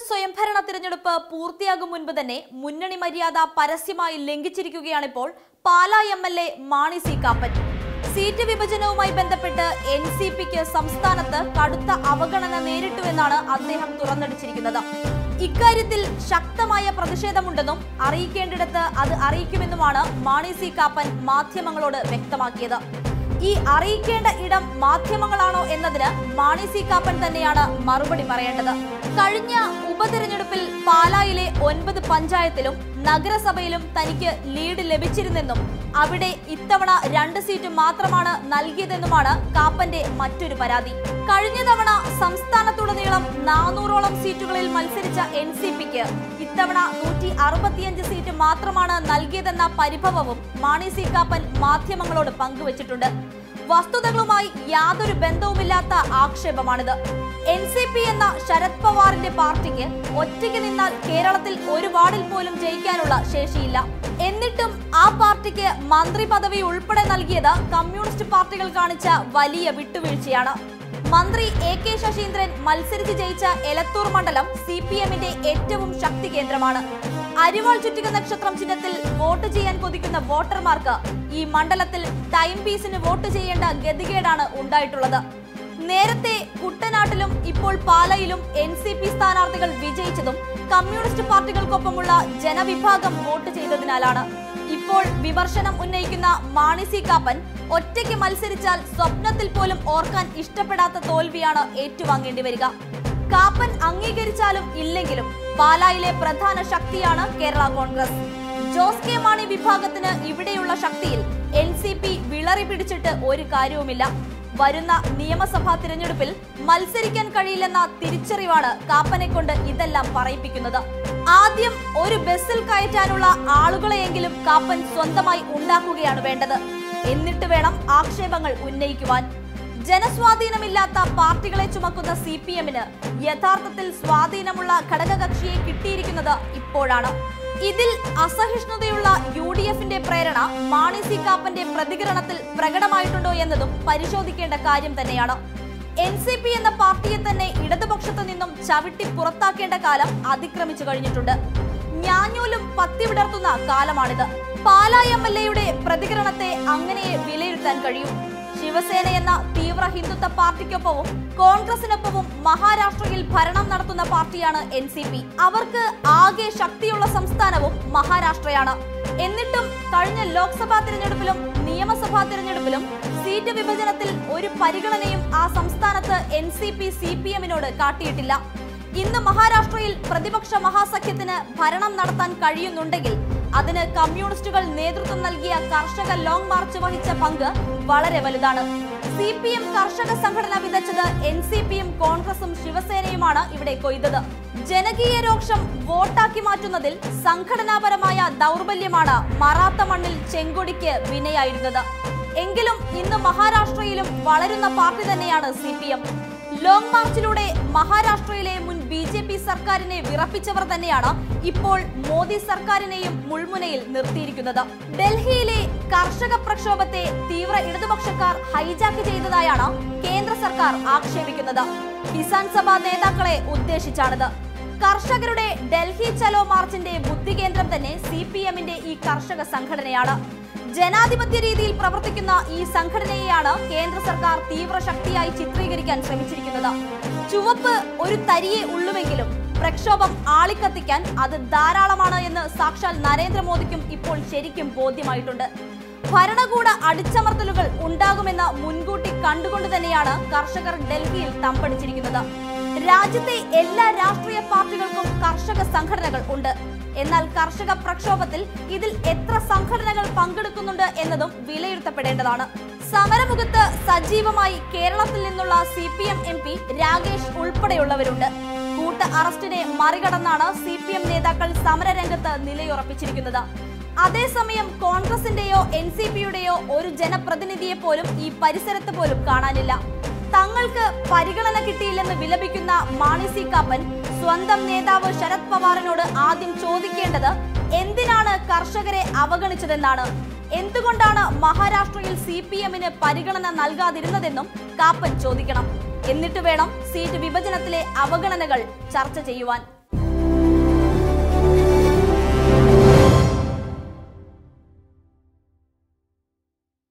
സ്വയംഭരണ തിരഞ്ഞെടുപ്പ് പൂർത്തിയാകും മുൻപ് തന്നെ മുന്നണി മര്യാദ പരസ്യമായി ലംഘിച്ചിരിക്കുകയാണിപ്പോൾ പാലാ എം.എൽ.എ. മാണി സി കാപ്പൻ. സീറ്റ് വിഭജനവുമായി ബന്ധപ്പെട്ട് എൻ.സി.പിക്ക് സംസ്ഥാനത്ത് കടുത്ത അവഗണന നേരിട്ടുവെന്നാണ് അദ്ദേഹം തുറന്നടിച്ചിരിക്കുന്നത്. ഇക്കാര്യത്തിൽ ശക്തമായ പ്രതിഷേധമുണ്ടെന്നും അറിയിക്കേണ്ടിടത്ത് അത് അറിയിക്കുമെന്നുമാണ് മാണി സി കാപ്പൻ മാധ്യമങ്ങളോട് വ്യക്തമാക്കിയത്. ഈ അറിയിക്കേണ്ട ഇടം മാധ്യമങ്ങളാണോ എന്നതിന് മാണി സി കാപ്പൻ തന്നെയാണ് മറുപടി പറയേണ്ടത്. കഴിഞ്ഞ ഉപതെരഞ്ഞെടുപ്പിൽ പാലായിലെ 9 പഞ്ചായത്തിലും നഗരസഭയിലും തനിക്ക് ലീഡ് ലഭിച്ചിരുന്നെന്നും അവിടെ ഇത്തവണ 2 സീറ്റ് മാത്രമാണ് നൽകിയതെന്നുമാണ് കാപ്പന്റെ മറ്റൊരു പരാതി. കഴിഞ്ഞ തവണ സംസ്ഥാനത്തുടനീളം 400ഓളം സീറ്റുകളിൽ മത്സരിച്ച എൻ.സി.പിക്ക് ഇത്തവണ 165 സീറ്റ് മാത്രമാണ് നൽകിയതെന്ന പരിഭവവും മാണി സി കാപ്പൻ മാധ്യമങ്ങളോട് പങ്കുവച്ചിട്ടുണ്ട്. വസ്തുതകളുമായി യാതൊരു ബന്ധവുമില്ലാത്ത ആക്ഷേപമാണിത്. എൻ.സി.പി എന്ന ശരത് പവാറിന്റെ പാർട്ടിക്ക് ഒറ്റയ്ക്ക് നിന്നാൽ കേരളത്തിൽ ഒരു വാർഡിൽ പോലും ജയിക്കാനുള്ള ശേഷിയില്ല. എന്നിട്ടും ആ പാർട്ടിക്ക് മന്ത്രി പദവി ഉൾപ്പെടെ നൽകിയത് കമ്മ്യൂണിസ്റ്റ് പാർട്ടികൾ കാണിച്ച വലിയ വിട്ടുവീഴ്ചയാണ്. മന്ത്രി എ.കെ. ശശീന്ദ്രൻ മത്സരിച്ച് ജയിച്ച എലത്തൂർ മണ്ഡലം സിപിഎമ്മിന്റെ ഏറ്റവും ശക്തി കേന്ദ്രമാണ്. അരിവാൾ ചുറ്റിക നക്ഷത്രം ചിഹ്നത്തിൽ വോട്ട് ചെയ്യാൻ കൊതിക്കുന്ന വോട്ടർമാർക്ക് ഈ മണ്ഡലത്തിൽ ടൈം പീസിന് വോട്ട് ചെയ്യേണ്ട ഗതികേടാണ് ഉണ്ടായിട്ടുള്ളത്. നേരത്തെ കുട്ടനാട്ടിലും ഇപ്പോൾ പാലയിലും എൻ.സി.പി സ്ഥാനാർത്ഥികൾ വിജയിച്ചതും കമ്മ്യൂണിസ്റ്റ് പാർട്ടികൾക്കൊപ്പമുള്ള ജനവിഭാഗം വോട്ട് ചെയ്തതിനാലാണ്. ഇപ്പോൾ വിമർശനം ഉന്നയിക്കുന്ന മാണി സി കാപ്പൻ ഒറ്റയ്ക്ക് മത്സരിച്ചാൽ സ്വപ്നത്തിൽ പോലും ഓർക്കാൻ ഇഷ്ടപ്പെടാത്ത തോൽവിയാണ് ഏറ്റുവാങ്ങേണ്ടി വരിക. കാപ്പൻ അംഗീകരിച്ചാലും ഇല്ലെങ്കിലും പാലായിലെ പ്രധാന ശക്തിയാണ് കേരള കോൺഗ്രസ്. ജോസ്കെമാണി വിഭാഗത്തിന് ഇവിടെയുള്ള ശക്തിയിൽ എൻ.സി.പി വിളറി പിടിച്ചിട്ട് ഒരു കാര്യവുമില്ല. വരുന്ന നിയമസഭാ തിരഞ്ഞെടുപ്പിൽ മത്സരിക്കാൻ കഴിയില്ലെന്ന തിരിച്ചറിവാണ് കാപ്പനെ കൊണ്ട് ഇതെല്ലാം പറയിപ്പിക്കുന്നത്. ആദ്യം ഒരു ബസ്സിൽ കയറ്റാനുള്ള ആളുകളെയെങ്കിലും കാപ്പൻ സ്വന്തമായി ഉണ്ടാക്കുകയാണ് വേണ്ടത്. എന്നിട്ട് വേണം ആക്ഷേപങ്ങൾ ഉന്നയിക്കുവാൻ. ജനസ്വാധീനമില്ലാത്ത പാർട്ടികളെ ചുമക്കുന്ന സിപിഎമ്മിന് യഥാർത്ഥത്തിൽ സ്വാധീനമുള്ള ഘടകകക്ഷിയെ കിട്ടിയിരിക്കുന്നത് ഇപ്പോഴാണ്. ഇതിൽ അസഹിഷ്ണുതയുള്ള യു.ഡി.എഫിന്റെ പ്രേരണ മാണി സി കാപ്പന്റെ പ്രതികരണത്തിൽ പ്രകടമായിട്ടുണ്ടോ എന്നതും പരിശോധിക്കേണ്ട കാര്യം തന്നെയാണ്. എൻ.സി.പി എന്ന പാർട്ടിയെ തന്നെ ഇടതുപക്ഷത്തു നിന്നും ചവിട്ടി പുറത്താക്കേണ്ട കാലം അതിക്രമിച്ചു കഴിഞ്ഞിട്ടുണ്ട്. ഞാഞ്ഞൂലും പത്തി വിടർത്തുന്ന കാലമാണിത്. പാലാ എം.എൽ.എയുടെ പ്രതികരണത്തെ അങ്ങനെ വിലയിരുത്താൻ കഴിയും. ശിവസേന എന്ന തീവ്ര ഹിന്ദുത്വ പാർട്ടിക്കൊപ്പവും കോൺഗ്രസിനൊപ്പവും മഹാരാഷ്ട്രയിൽ ഭരണം നടത്തുന്ന പാർട്ടിയാണ് എൻ.സി.പി. അവർക്ക് ആകെ ശക്തിയുള്ള സംസ്ഥാനവും മഹാരാഷ്ട്രയാണ്. എന്നിട്ടും കഴിഞ്ഞ ലോക്സഭാ തിരഞ്ഞെടുപ്പിലും നിയമസഭാ തിരഞ്ഞെടുപ്പിലും സീറ്റ് വിഭജനത്തിൽ ഒരു പരിഗണനയും ആ സംസ്ഥാനത്ത് എൻ.സി.പി സിപിഎമ്മിനോട് കാട്ടിയിട്ടില്ല. ഇന്ന് മഹാരാഷ്ട്രയിൽ പ്രതിപക്ഷ മഹാസഖ്യത്തിന് ഭരണം നടത്താൻ കഴിയുന്നുണ്ടെങ്കിൽ അതിന് കമ്മ്യൂണിസ്റ്റുകൾ നേതൃത്വം നൽകിയ കർഷക ലോങ് മാർച്ച് വഹിച്ച പങ്ക് വളരെ വലുതാണ്. സിപിഎം കർഷക സംഘടന വിതച്ചത് എൻ.സി.പിയും കോൺഗ്രസും ശിവസേനയുമാണ് ഇവിടെ കൊയ്തത്. ജനകീയ രോക്ഷം വോട്ടാക്കി മാറ്റുന്നതിൽ സംഘടനാപരമായ ദൗർബല്യമാണ് മറാത്ത മണ്ണിൽ ചെങ്കൊടിക്ക് വിനയായിരുന്നത്. എങ്കിലും ഇന്ന് മഹാരാഷ്ട്രയിലും വളരുന്ന പാർട്ടി തന്നെയാണ് സിപിഎം. ലോങ് മാർച്ചിലൂടെ മഹാരാഷ്ട്രയിലെ മുൻ ബി.ജെ.പി സർക്കാരിനെ വിറപ്പിച്ചവർ തന്നെയാണ് ഇപ്പോൾ മോദി സർക്കാരിനെയും മുൾമുനയിൽ നിർത്തിയിരിക്കുന്നത്. ഡൽഹിയിലെ കർഷക പ്രക്ഷോഭത്തെ തീവ്ര ഇടതുപക്ഷക്കാർ ഹൈജാക്ക് ചെയ്തതായാണ് കേന്ദ്ര സർക്കാർ ആക്ഷേപിക്കുന്നത്. കിസാൻ സഭ നേതാക്കളെ ഉദ്ദേശിച്ചാണിത്. കർഷകരുടെ ഡൽഹി ചലോ മാർച്ചിന്റെ ബുദ്ധികേന്ദ്രം തന്നെ സിപിഎമ്മിന്റെ ഈ കർഷക സംഘടനയാണ്. ജനാധിപത്യ രീതിയിൽ പ്രവർത്തിക്കുന്ന ഈ സംഘടനയെയാണ് കേന്ദ്ര സർക്കാർ തീവ്ര ശക്തിയായി ചിത്രീകരിക്കാൻ ശ്രമിച്ചിരിക്കുന്നത്. ചുവപ്പ് ഒരു തരിയെ ഉള്ളുവെങ്കിലും പ്രക്ഷോഭം ആളിക്കത്തിക്കാൻ അത് ധാരാളമാണ് എന്ന് സാക്ഷാൽ നരേന്ദ്രമോദിക്കും ഇപ്പോൾ ശരിക്കും ബോധ്യമായിട്ടുണ്ട്. ഭരണകൂട അടിച്ചമർത്തലുകൾ ഉണ്ടാകുമെന്ന് മുൻകൂട്ടി കണ്ടുകൊണ്ട് തന്നെയാണ് കർഷകർ ഡൽഹിയിൽ തമ്പടിച്ചിരിക്കുന്നത്. രാജ്യത്തെ എല്ലാ രാഷ്ട്രീയ പാർട്ടികൾക്കും കർഷക സംഘടനകൾ ഉണ്ട്. എന്നാൽ കർഷക പ്രക്ഷോഭത്തിൽ ഇതിൽ എത്ര സംഘടനകൾ പങ്കെടുക്കുന്നുണ്ട് എന്നതും വിലയിരുത്തപ്പെടേണ്ടതാണ്. സമരമുഖത്ത് സജീവമായി കേരളത്തിൽ നിന്നുള്ള സിപിഎം എം.പി. രാകേഷ് ഉൾപ്പെടെയുള്ളവരുണ്ട്. കൂട്ട അറസ്റ്റിനെ മറികടന്നാണ് സിപിഎം നേതാക്കൾ സമരരംഗത്ത് നിലയുറപ്പിച്ചിരിക്കുന്നത്. അതേസമയം കോൺഗ്രസിന്റെയോ എൻ.സി.പിയുടെയോ ഒരു ജനപ്രതിനിധിയെ പോലും ഈ പരിസരത്ത് പോലും കാണാനില്ല. തങ്ങൾക്ക് പരിഗണന കിട്ടിയില്ലെന്ന് വിലപിക്കുന്ന മാണി സി കാപ്പൻ സ്വന്തം നേതാവ് ശരത് പവാറിനോട് ആദ്യം ചോദിക്കേണ്ടത് എന്തിനാണ് കർഷകരെ അവഗണിച്ചതെന്നാണ്. എന്തുകൊണ്ടാണ് മഹാരാഷ്ട്രയിൽ സിപിഎമ്മിന് പരിഗണന നൽകാതിരുന്നതെന്നും കാപ്പൻ ചോദിക്കണം. എന്നിട്ട് വേണം സീറ്റ് വിഭജനത്തിലെ അവഗണനകൾ ചർച്ച ചെയ്യുവാൻ.